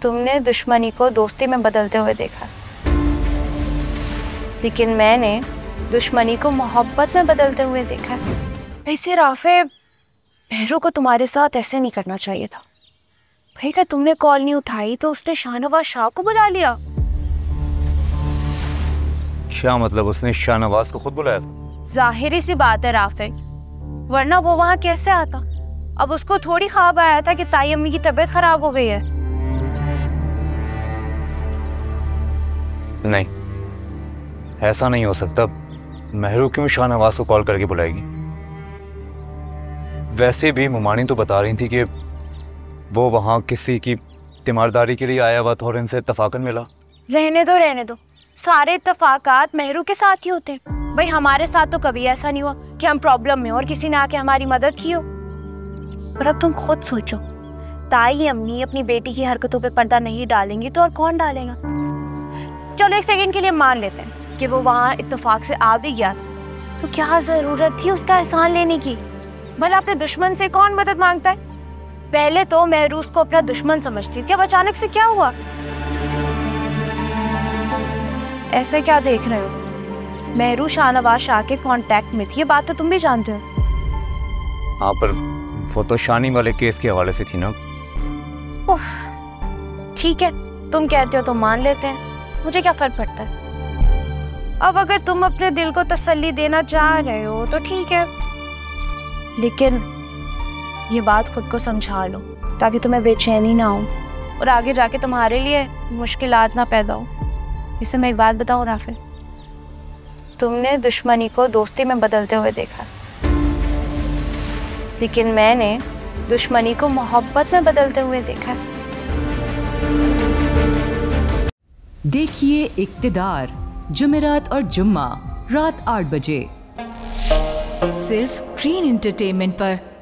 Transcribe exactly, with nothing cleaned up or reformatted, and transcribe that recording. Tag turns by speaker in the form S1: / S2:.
S1: तुमने दुश्मनी को दोस्ती में बदलते हुए देखा, लेकिन मैंने दुश्मनी को मोहब्बत में बदलते हुए देखा। वैसे राफे, मेहरू को तुम्हारे साथ ऐसे नहीं करना चाहिए था भाई। क्या तुमने कॉल नहीं उठाई तो उसने शाहनवाज शाह को बुला लिया।
S2: क्या मतलब उसने शाहनवाज को खुद बुलाया था?
S1: जाहिर सी बात है राफे, वरना वो वहां कैसे आता। अब उसको थोड़ी ख्वाब आया था कि ताई अम्मी की तबीयत खराब हो गई है।
S2: नहीं, ऐसा नहीं हो सकता। मेहरू क्यों शाहनवाज को कॉल करके बुलाएगी? वैसे भी मुमानी तो बता रही थी कि वो वहां किसी की तीमारदारी के लिए आया हुआ था और इनसे इत्तफाकन मिला।
S1: रहने दो रहने दो, सारे इत्तफाकात मेहरू के साथ ही होते हैं भाई। हमारे साथ तो कभी ऐसा नहीं हुआ कि हम प्रॉब्लम में और किसी ने आके हमारी मदद की हो। पर अब तुम खुद सोचो, ताई अम्मी अपनी बेटी की हरकतों पे पर्दा नहीं डालेंगी तो और कौन डालेगा। चलो एक सेकंड के लिए मान लेते हैं कि वो वहाँ इत्तेफाक से आ भी गया, तो क्या जरूरत थी उसका एहसान लेने की। भला अपने दुश्मन से कौन मदद मांगता है? पहले तो मेहरू उसको अपना दुश्मन समझती थी, अब अचानक से क्या हुआ? ऐसे क्या देख रहे हो? मेहरू शाहनवाज शाह के कांटेक्ट में थी, ये बात तो तुम भी जानते हो।
S2: हाँ, पर वो तो शानी वाले केस के हवाले से थी ना।
S1: ठीक है, तुम कहते हो तो मान लेते हैं, मुझे क्या फर्क पड़ता है। अब अगर तुम अपने दिल को तसल्ली देना चाह रहे हो तो ठीक है, लेकिन ये बात खुद को समझा लो ताकि तुम्हें बेचैनी ना हो और आगे जाके तुम्हारे लिए मुश्किलात ना पैदा हो। इसे मैं एक बात बताऊं राफे, तुमने दुश्मनी को दोस्ती में बदलते हुए देखा, लेकिन मैंने दुश्मनी को मोहब्बत में बदलते हुए देखा।
S3: देखिए इक्तिदार जुमेरात और जुम्मा रात आठ बजे सिर्फ ग्रीन एंटरटेनमेंट पर।